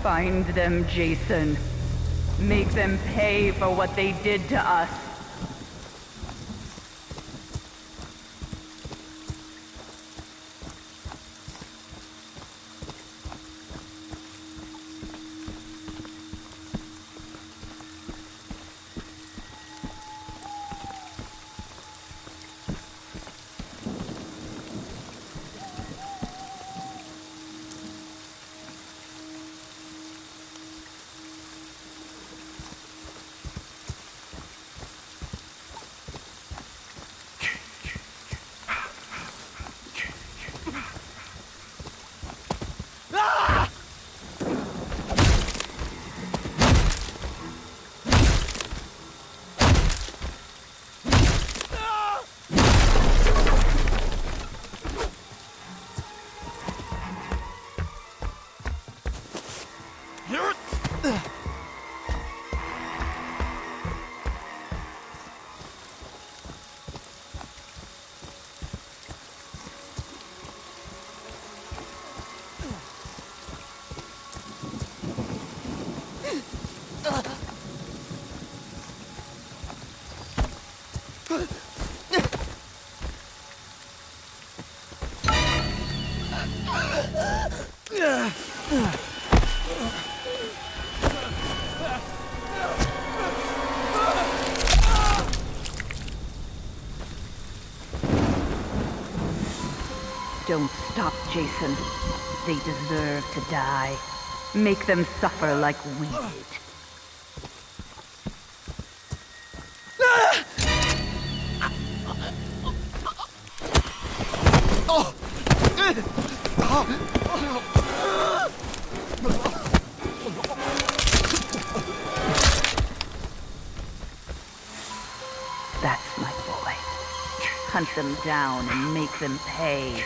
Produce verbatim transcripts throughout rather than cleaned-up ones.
Find them, Jason. Make them pay for what they did to us. Don't stop, Jason. They deserve to die. Make them suffer like we did. That's my boy. Hunt them down and make them pay.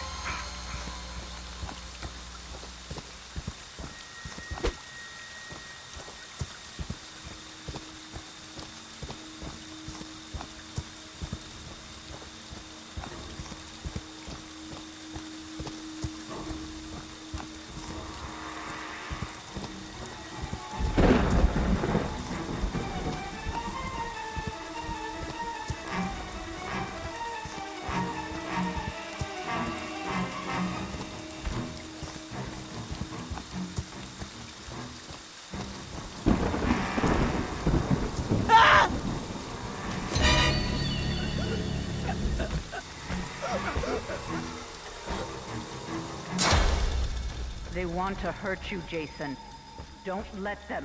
They want to hurt you, Jason. Don't let them.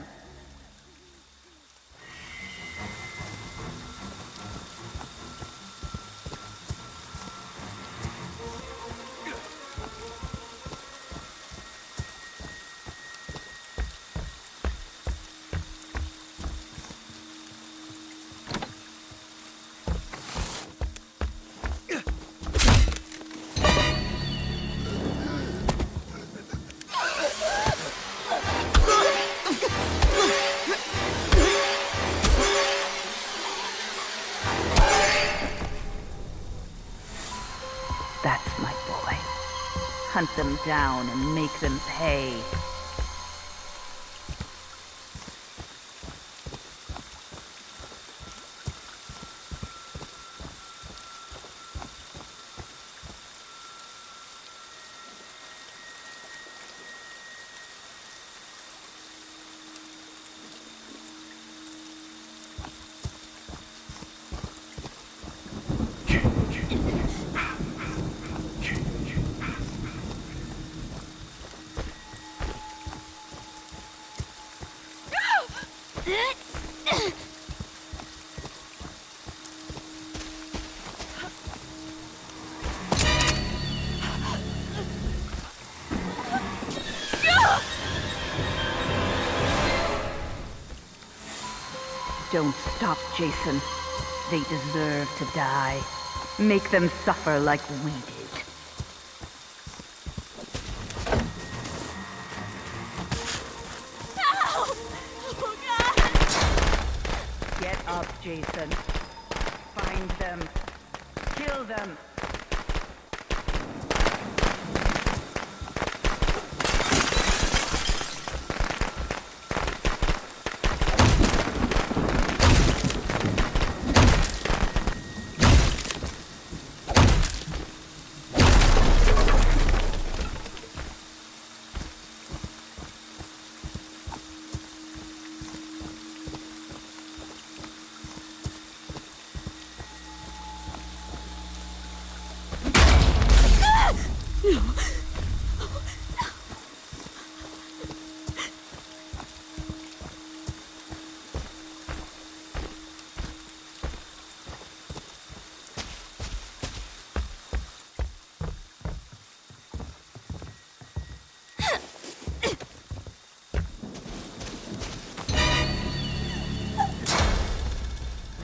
That's my boy. Hunt them down and make them pay. Don't stop, Jason. They deserve to die. Make them suffer like we did. No! Oh, God! Get up, Jason. Find them. Kill them.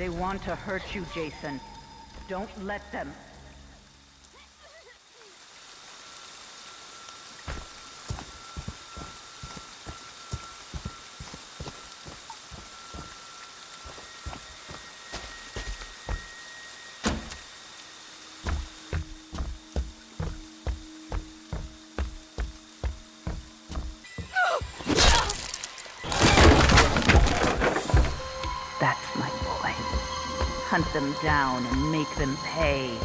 They want to hurt you, Jason. Don't let them. That's my boy. Hunt them down and make them pay.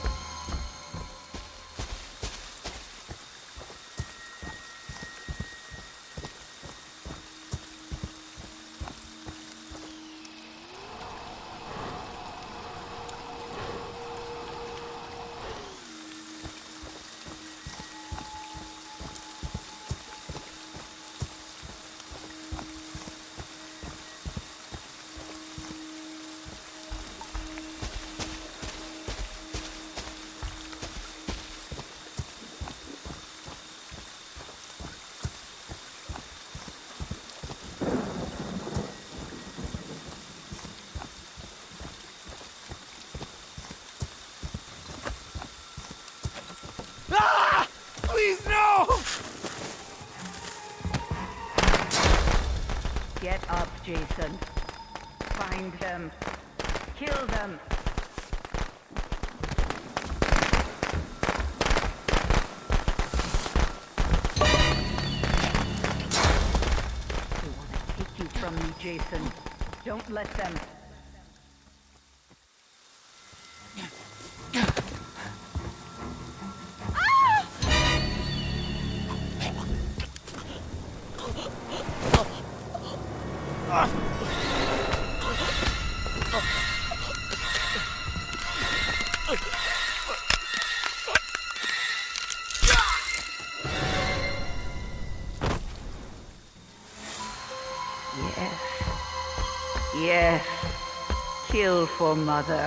Ah! Please, no! Get up, Jason. Find them. Kill them. They want to take you from me, Jason. Don't let them. Yes. Yes. Kill for Mother.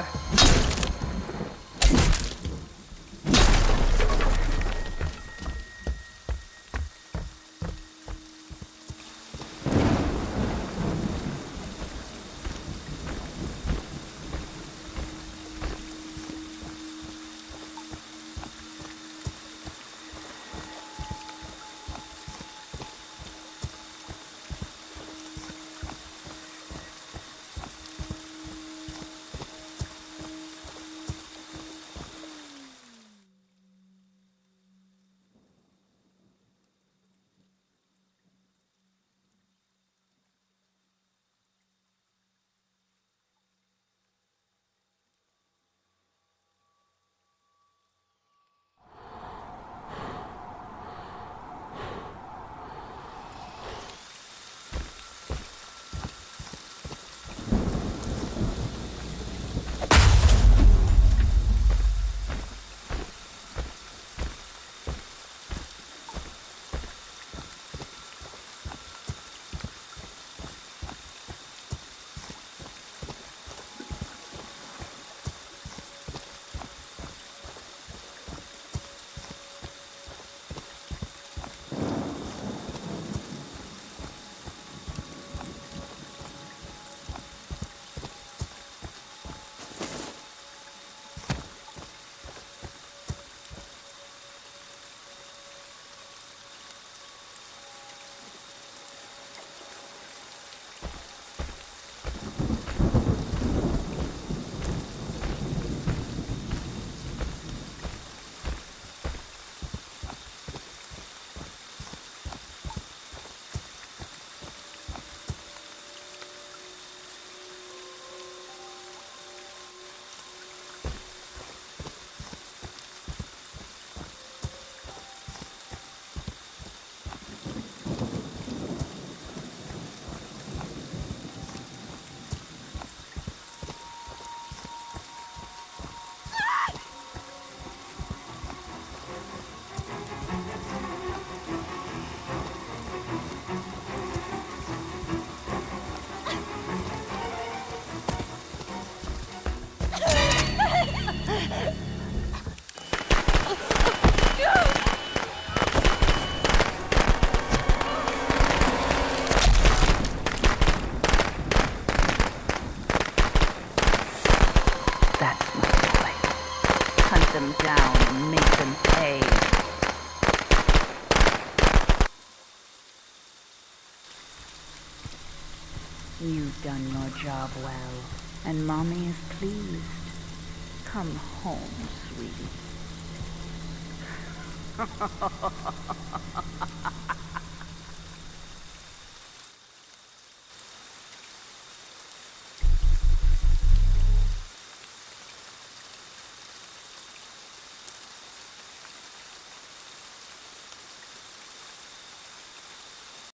You've done your job well, and Mommy is pleased. Come home, sweetie.